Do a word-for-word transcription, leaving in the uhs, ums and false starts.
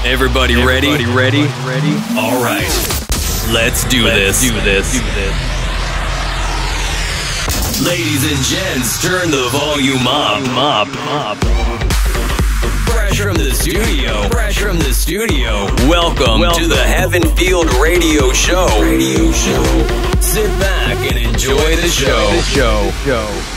Everybody ready? Everybody ready? Ready? All right. Let's do Let's this. do this. Do this. Ladies and gents, turn the volume up. Up, up. Fresh from the studio. Fresh from the studio. Welcome, Welcome. to the Heaven Field Radio Show. Radio Show. Sit back and enjoy the show. The show. Show.